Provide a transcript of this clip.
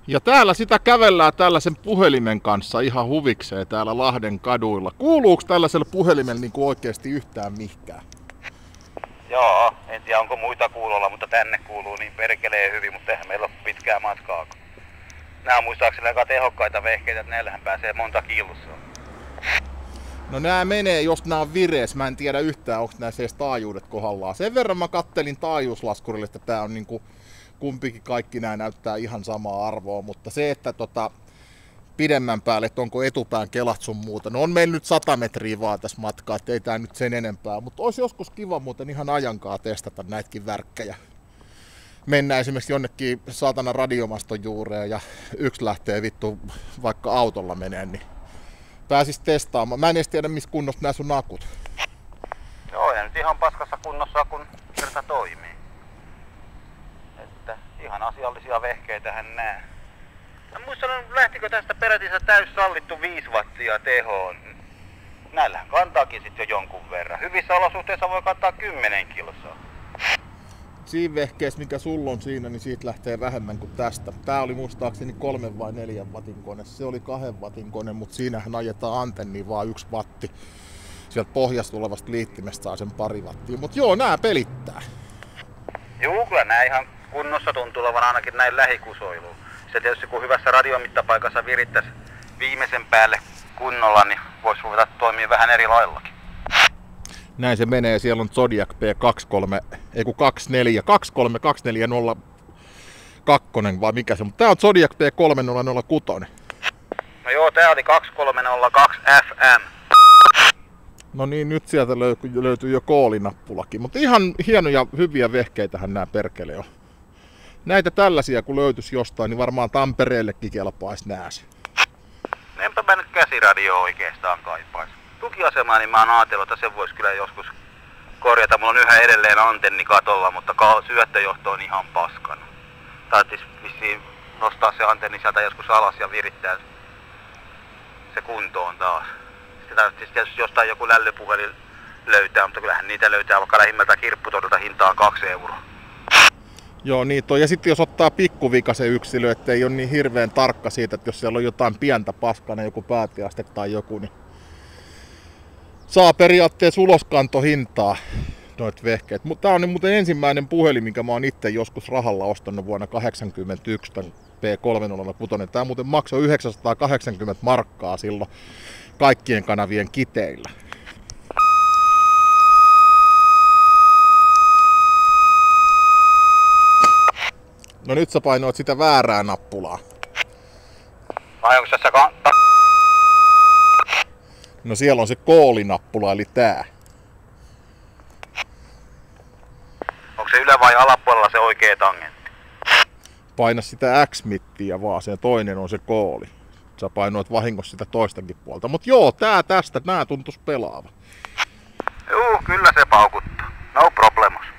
Ja täällä sitä kävellään tällaisen puhelimen kanssa ihan huvikseen täällä Lahden kaduilla. Kuuluuko tällaisella puhelimella niinku oikeasti yhtään mihinkään? Joo, en tiedä onko muita kuulolla, mutta tänne kuuluu niin perkelee hyvin, mutta eihän meillä ole pitkää matkaa. Nämä on muistaakseni aika tehokkaita vehkeitä, että näillähän pääsee monta kilsoa. No nää menee, jos nää on virees. Mä en tiedä yhtään, onko näissä edes taajuudet kohdallaan. Sen verran mä kattelin taajuuslaskurille, että tää on niinku kumpikin kaikki nää näyttää ihan samaa arvoa, mutta se, että pidemmän päälle, että onko etupään kelat sun muuta. No on meillä nyt 100 metriä vaan tässä matkaa, ettei tää nyt sen enempää, mutta olisi joskus kiva muuten ihan ajankaa testata näitäkin värkkejä. Mennään esimerkiksi jonnekin saatana radiomaston juureen ja yksi lähtee vittu vaikka autolla menee, niin pääsis testaamaan. Mä en edes tiedä, missä kunnossa nää sun akut. Joo, ja nyt ihan paskassa kunnossa, kun kerta toimii. Että ihan asiallisia vehkeitähän nää. Mä muistan, lähtikö tästä peräti täys sallittu 5 wattia tehoon. Näillähän kantaakin sit jo jonkun verran. Hyvissä olosuhteissa voi kantaa 10 kilsoa. Siinä vehkeessä, mikä sulla on siinä, niin siitä lähtee vähemmän kuin tästä. Tää oli muistaakseni 3 vai 4 watin kone. Se oli 2 watin kone, mutta siinähän ajetaan antenniin vaan 1 watti. Sieltä pohjasta tulevasta liittimestä saa sen 2 wattia. Mut joo, nää pelittää. Juu, kyllä nää ihan kunnossa tuntuu olevan ainakin näin lähikusoiluun. Se tietysti kun hyvässä radiomittapaikassa virittäisi viimeisen päälle kunnolla, niin voisi ruveta toimia vähän eri laillakin. Näin se menee, siellä on Zodiac P232402 vai mikä se, mutta tää on Zodiac P3006. No joo, tää oli 2302 FM. No niin, nyt sieltä löytyy jo koolinappulakin, mutta ihan hienoja, hyviä vehkeitähän nämä perkele on. Näitä tällaisia kun löytyisi jostain, niin varmaan Tampereellekin kelpaisi nääs. Enpä mä nyt käsiradio oikeastaan kaipais. Tukiasemaa, niin mä oon ajatellut, että sen vois kyllä joskus korjata. Mulla on yhä edelleen antenni katolla, mutta syöttöjohto on ihan paskana. Taittis vissiin nostaa se antenni sieltä joskus alas ja virittää se kuntoon taas. Sitten tarvitsisi tietysti jostain joku lällypuhelin löytää, mutta kyllähän niitä löytää vaikka lähimmältä kirpputorilta hintaan 2 euroa. Joo, niin toi. Ja sitten jos ottaa pikkuvika se yksilö, ettei ole niin hirveän tarkka siitä, että jos siellä on jotain pientä paskana, joku päätiaste tai joku, niin saa periaatteessa uloskantohintaa noit vehkeet. Tää on muuten ensimmäinen puhelin, minkä mä oon itse joskus rahalla ostanut vuonna 1981, tämän P306. Tää muuten maksoi 980 markkaa silloin kaikkien kanavien kiteillä. No nyt sä painoit sitä väärää nappulaa. Vai onko tässä No siellä on se koolinappula, eli tää. onko se ylä- vai alapuolella se oikea tangentti? Paina sitä X-mittiä vaan, se toinen on se kooli. Sä painoit vahingossa sitä toistakin puolta. Mut joo, nää tuntus pelaava. Juu, kyllä se paukuttaa. No problemos.